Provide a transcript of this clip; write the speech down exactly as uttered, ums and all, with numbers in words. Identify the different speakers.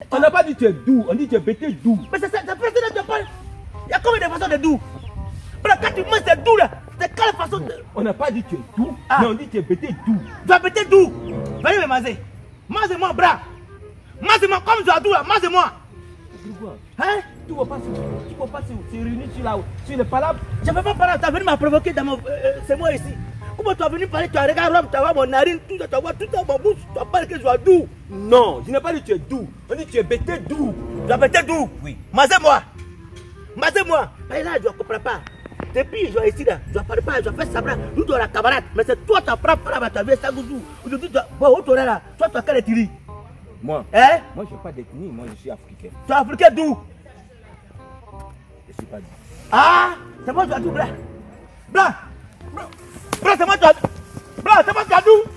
Speaker 1: On n'a pas dit tu es doux, on dit tu es bêté doux.
Speaker 2: Mais c'est ça, c'est personne de te parle. Il y a combien de façons de doux? Quand tu manges c'est doux là, c'est quelle façon de...
Speaker 1: On n'a pas dit tu es doux,
Speaker 2: ah.
Speaker 1: mais on dit tu es bêté doux.
Speaker 2: Tu es bêté doux. Venez me manger. Mange-moi, bras. Mange-moi comme tu as doux là, mange-moi.
Speaker 1: Hein? Tu vas pas tu vas pas se réunir sur la sur les palabres.
Speaker 2: Je ne peux pas parler, tu as venu me provoquer dans mon... Euh, c'est moi ici. Comment tu as venu parler, tu as regardé, tu as vu mon narine, tout, tu as vu tout dans mon bouche, tu as parlé que je sois doux.
Speaker 1: Non, je n'ai pas dit tu es doux, on dit tu es bêté doux.
Speaker 2: Tu as bêté doux?
Speaker 1: Oui.
Speaker 2: Mangez-moi. Mangez-moi. Et là, je ne comprends pas. Depuis, je suis ici là, je ne parle pas, je fais ça, nous dans la camarade. Mais c'est toi, tu as pris par la tu as vu ça, goudou. Aujourd'hui, tu as... Bon, où tu es là? Toi, tu as quel étiri?
Speaker 1: Moi,
Speaker 2: hein?
Speaker 1: Moi, je n'ai pas d'ethnie, moi, je suis africain.
Speaker 2: Tu es africain d'où?
Speaker 1: Je ne suis pas doux.
Speaker 2: Ah, c'est moi, tu as doux, bras. Bras. Bras, c'est moi, tu as doux. Bras, c'est moi, tu as doux.